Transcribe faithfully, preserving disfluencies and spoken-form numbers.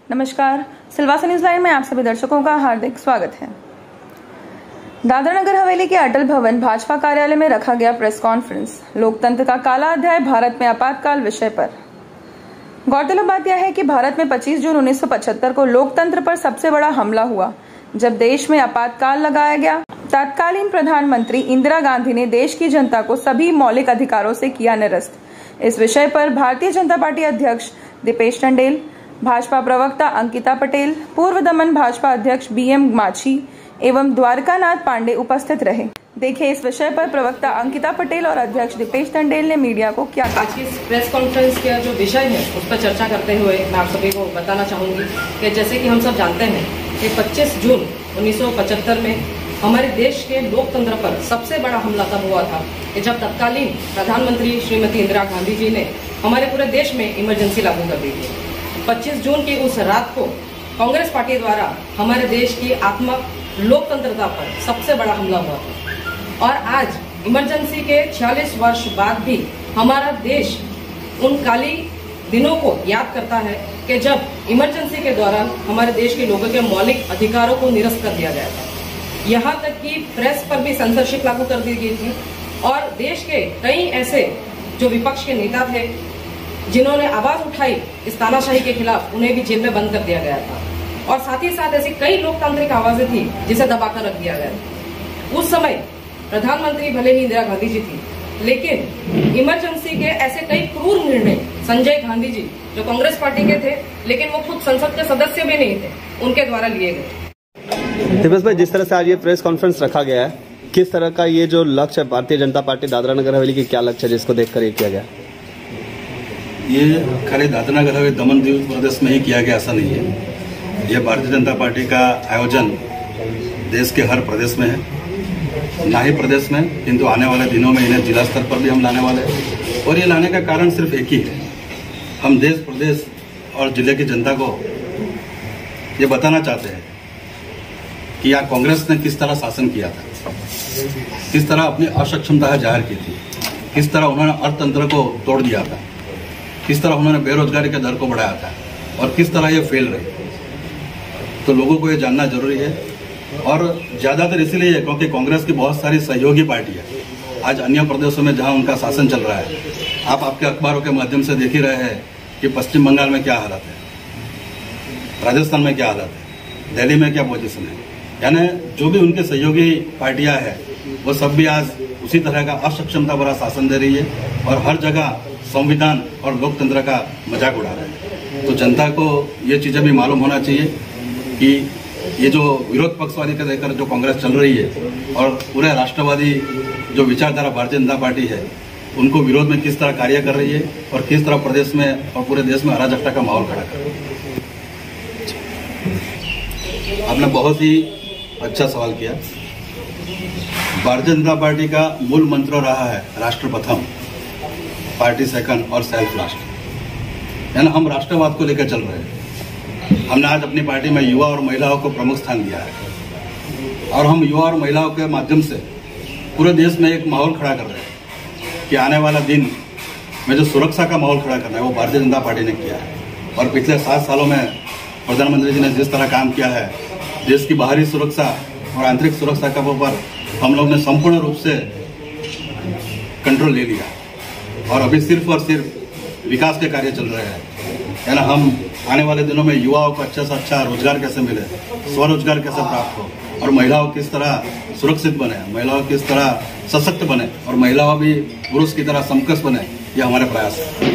नमस्कार, Silvassa news line में आप सभी दर्शकों का हार्दिक स्वागत है। दादरा नगर हवेली के अटल भवन भाजपा कार्यालय में रखा गया प्रेस कॉन्फ्रेंस। लोकतंत्र का काला अध्याय, भारत में आपातकाल विषय पर। गौरतलब बात यह है कि भारत में पच्चीस जून उन्नीस सौ पचहत्तर को लोकतंत्र पर सबसे बड़ा हमला हुआ, जब देश में आपातकाल लगाया गया। तत्कालीन प्रधानमंत्री इंदिरा गांधी ने देश की जनता को सभी मौलिक अधिकारों से किया निरस्त। इस विषय पर भारतीय जनता पार्टी अध्यक्ष दीपेश टंडेल, भाजपा प्रवक्ता अंकिता पटेल, पूर्व दमन भाजपा अध्यक्ष बी एम माछी एवं द्वारकानाथ पांडे उपस्थित रहे। देखिए इस विषय पर प्रवक्ता अंकिता पटेल और अध्यक्ष दीपेश टंडेल ने मीडिया को क्या कहा। आज की इस प्रेस कॉन्फ्रेंस का जो विषय है उस पर चर्चा करते हुए मैं आप सभी को बताना चाहूंगी कि जैसे कि हम सब जानते हैं कि पच्चीस जून उन्नीस सौ पचहत्तर में हमारे देश के लोकतंत्र पर सबसे बड़ा हमला तब हुआ था कि जब तत्कालीन प्रधानमंत्री श्रीमती इंदिरा गांधी जी ने हमारे पूरे देश में इमरजेंसी लागू कर दी थी। पच्चीस जून की उस रात को कांग्रेस पार्टी द्वारा हमारे देश की आत्मक लोकतंत्रता पर सबसे बड़ा हमला हुआ था। और आज इमरजेंसी के छियालीस वर्ष बाद भी हमारा देश उन काली दिनों को याद करता है कि जब इमरजेंसी के दौरान हमारे देश के लोगों के मौलिक अधिकारों को निरस्त कर दिया गया था। यहाँ तक कि प्रेस पर भी सेंसरशिप लागू कर दी गई थी और देश के कई ऐसे जो विपक्ष के नेता थे जिन्होंने आवाज उठाई इस तानाशाही के खिलाफ, उन्हें भी जेल में बंद कर दिया गया था। और साथ ही साथ ऐसी कई लोकतांत्रिक आवाजें थी जिसे दबाकर रख दिया गया। उस समय प्रधानमंत्री भले ही इंदिरा गांधी जी थी, लेकिन इमरजेंसी के ऐसे कई क्रूर निर्णय संजय गांधी जी जो कांग्रेस पार्टी के थे लेकिन वो खुद संसद के सदस्य भी नहीं थे, उनके द्वारा लिए गए। दिपेश भाई, जिस तरह से आज ये प्रेस कॉन्फ्रेंस रखा गया है, किस तरह का ये जो लक्ष्य है भारतीय जनता पार्टी दादरा नगर हवेली की, क्या लक्ष्य है जिसको देखकर ये किया गया? ये खाली दादरा नगर हवेली दमन दीव प्रदेश में ही किया गया ऐसा नहीं है। यह भारतीय जनता पार्टी का आयोजन देश के हर प्रदेश में है, ना ही प्रदेश में, किंतु आने वाले दिनों में इन्हें जिला स्तर पर भी हम लाने वाले हैं। और ये लाने का कारण सिर्फ एक ही है, हम देश प्रदेश और जिले की जनता को ये बताना चाहते हैं कि यहाँ कांग्रेस ने किस तरह शासन किया था, किस तरह अपनी असक्षमता जाहिर की थी, किस तरह उन्होंने अर्थतंत्र को तोड़ दिया था, किस तरह उन्होंने बेरोजगारी के दर को बढ़ाया था और किस तरह ये फेल रही। तो लोगों को ये जानना जरूरी है और ज्यादातर इसीलिए है क्योंकि कांग्रेस की बहुत सारी सहयोगी पार्टियां आज अन्य प्रदेशों में जहां उनका शासन चल रहा है, आप आपके अखबारों के माध्यम से देख ही रहे हैं कि पश्चिम बंगाल में क्या हालत है, राजस्थान में क्या हालत है, दिल्ली में क्या पोजीशन है। यानी जो भी उनके सहयोगी पार्टियां हैं वो सब भी आज उसी तरह का असक्षमता भरा शासन दे रही है और हर जगह संविधान और लोकतंत्र का मजाक उड़ा रहे हैं। तो जनता को ये चीजें भी मालूम होना चाहिए कि ये जो विरोध पक्षवादी का लेकर जो कांग्रेस चल रही है और पूरे राष्ट्रवादी जो विचारधारा भारतीय जनता पार्टी है, उनको विरोध में किस तरह कार्य कर रही है और किस तरह प्रदेश में और पूरे देश में अराजकता का माहौल खड़ा कर रही है। आपने बहुत ही अच्छा सवाल किया। भारतीय जनता पार्टी का मूल मंत्र रहा है राष्ट्र प्रथम, पार्टी सेकंड और सेल्फ लास्ट। यानी हम राष्ट्रवाद को लेकर चल रहे हैं। हमने आज अपनी पार्टी में युवा और महिलाओं को प्रमुख स्थान दिया है और हम युवा और महिलाओं के माध्यम से पूरे देश में एक माहौल खड़ा कर रहे हैं कि आने वाला दिन में जो सुरक्षा का माहौल खड़ा करना है वो भारतीय जनता पार्टी ने किया है। और पिछले सात सालों में प्रधानमंत्री जी ने जिस तरह काम किया है, देश की बाहरी सुरक्षा और आंतरिक सुरक्षा के ऊपर हम लोग ने संपूर्ण रूप से कंट्रोल ले लिया और अभी सिर्फ और सिर्फ विकास के कार्य चल रहे हैं। यानी हम आने वाले दिनों में युवाओं को अच्छा से अच्छा रोजगार कैसे मिले, स्वरोजगार कैसे प्राप्त हो और महिलाओं किस तरह सुरक्षित बने, महिलाओं किस तरह सशक्त बने और महिलाओं भी पुरुष की तरह समकक्ष बने, ये हमारे प्रयास है।